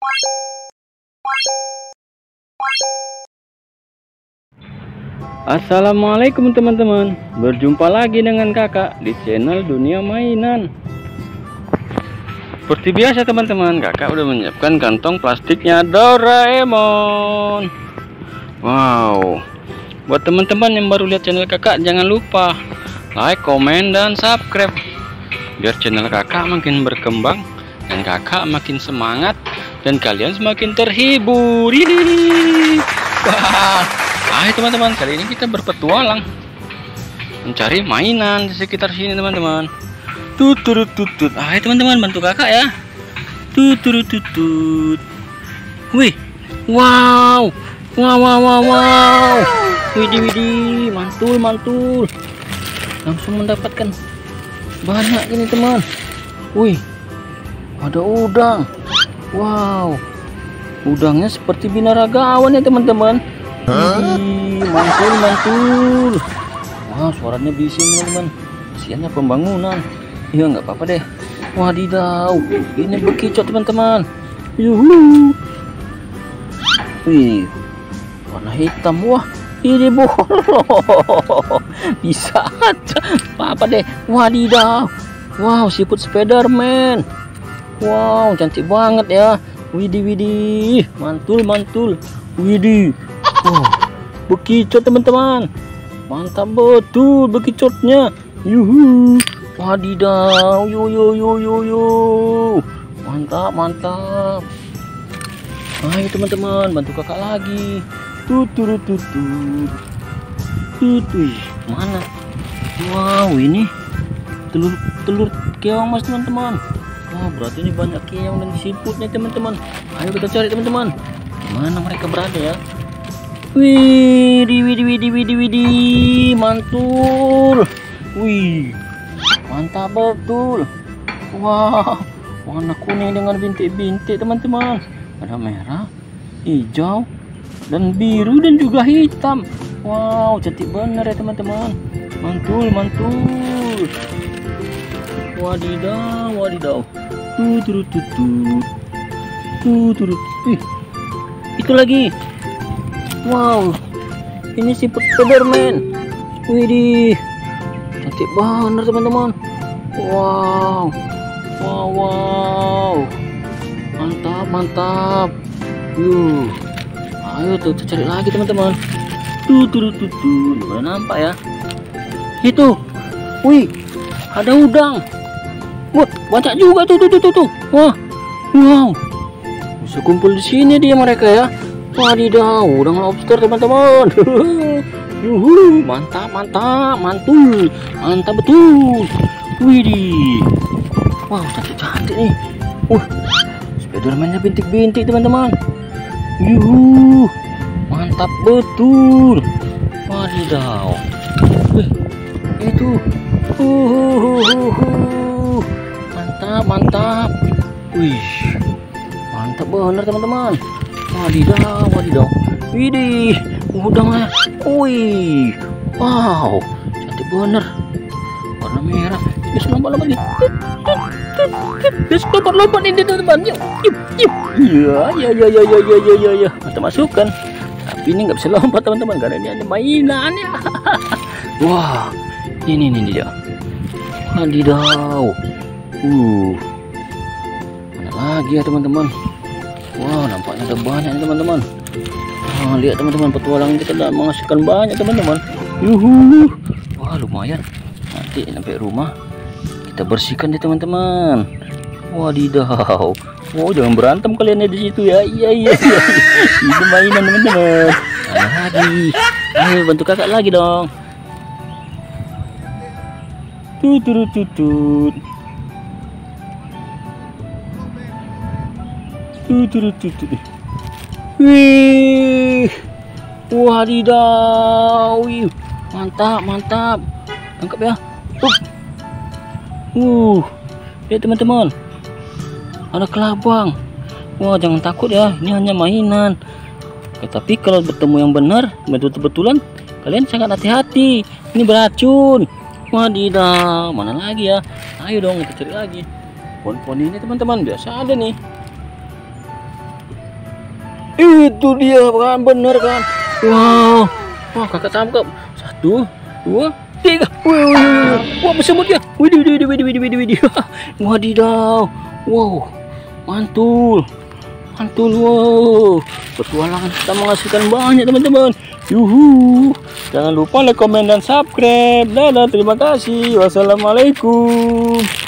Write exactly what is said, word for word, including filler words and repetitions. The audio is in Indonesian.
Assalamualaikum teman-teman, berjumpa lagi dengan kakak di channel Dunia Mainan. Seperti biasa teman-teman, kakak udah menyiapkan kantong plastiknya Doraemon. Wow, buat teman-teman yang baru lihat channel kakak, jangan lupa like, komen, dan subscribe biar channel kakak makin berkembang dan kakak makin semangat dan kalian semakin terhibur. Hihihi. Wah, ayo teman-teman, kali ini kita berpetualang mencari mainan di sekitar sini teman-teman. Tutut tutut. Ayo teman-teman, bantu kakak ya. Tutut tutut. Wih, wow, wow, wow, wow, wow. Widih, widih, mantul, mantul. Langsung mendapatkan banyak ini teman. Wih, ada udang. Wow, udangnya seperti binaragawan ya teman-teman. Widih, mantul, mantul. Wow, suaranya bising teman-teman. Kasiannya pembangunan. Ya nggak apa-apa deh. Wadidaw, ini bekicot teman-teman. Yuhu. Wih, warna hitam. Wah, ini bolong. Bisa aja. Apa deh. Wadidaw. Wow, siput Spiderman. Wow, cantik banget ya. Widih, widih, mantul, mantul. Widih. Wow, bekicot teman-teman. Mantap betul bekicotnya. Yuhu. Wadidaw, yo yo yo yo yo. Mantap, mantap. Ayo teman-teman, bantu kakak lagi. Tutut tutut. Tutut. Mana? Wow, ini telur telur keong mas teman-teman. Wah, berarti ini banyak keong dan siputnya teman-teman. Ayo kita cari teman-teman. Mana mereka berada ya? Wih, widih, widih, widih, widih, mantul. Wih, mantap betul. Wow, warna kuning dengan bintik-bintik teman-teman. Ada merah, hijau, dan biru dan juga hitam. Wow, cantik benar ya teman-teman. Mantul, mantul. Wadidaw, wadidaw. Tutut tutut. Tutut. Ih, itu lagi. Wow, ini siput Spiderman. Widih, cantik banget teman-teman. Wow, wow, wow, mantap, mantap. Yuh, ayo tuh cari lagi teman-teman. Tuh, tuh, tuh, tuh, udah nampak ya? Itu, wih, ada udang. Wah, banyak juga tuh, tuh, tuh, tuh, tuh. Wah, wow, bisa kumpul di sini dia mereka ya. Wadidaw, udang lobster teman-teman. Yuhu, mantap, mantap, mantul, mantap betul. Widih, wow, cantik-cantik nih. Wah, Spiderman-nya bintik-bintik teman-teman. Yuhu, mantap betul. Wadidaw, wih, itu, uhuhuhuhu. Mantap, mantap. Wih, mantap bener teman-teman. Wadidaw, wadidaw. Widih, udangnya. Wih, wow, cantik bener. Warna merah. Bisa lompat-lompat nih. Bisa lompat-lompat nih teman-teman. Yuk, yuk, yuk. Iya, iya, iya, iya, iya, iya, iya, iya. Kita masukkan. Tapi ini nggak bisa lompat teman-teman karena ini ada mainan ya. Wah, ini nih dia. Wadidaw. Uh, mana lagi ya teman-teman? Wah, nampaknya ada banyak teman-teman. Wah, lihat teman-teman, petualangan kita sudah menghasilkan banyak teman-teman. Yuhu. Wah, lumayan. Nanti sampai rumah kita bersihkan deh teman-teman. Wadidaw. Oh, jangan berantem kalian ya di situ ya. Iya, iya, iya. Ini mainan teman-teman. Ada lagi. Ayo bantu kakak lagi dong. Tutut tutut. Tutut tutut. Wih, wadidaw, wih, mantap, mantap, tangkap ya. Uh, uh, lihat teman-teman, ada kelabang. Wah, jangan takut ya, ini hanya mainan. Tetapi kalau bertemu yang benar, betul-betulan, kalian sangat hati-hati. Ini beracun. Wadidaw, mana lagi ya? Ayo dong kita cari lagi. Pohon-pohon ini teman-teman biasa ada nih. Itu dia kan, bener kan? Wow, wah kakak tangkap satu, dua, tiga. Wih, wih, wih. Wah bersebut ya. Widih, widih, widih, widih, widih, widih. Wadidaw. Wow, mantul, mantul. Wow, petualangan kita menghasilkan banyak teman-teman. Yuhu. Jangan lupa like, komen, dan subscribe. Dadah, terima kasih. Wassalamualaikum.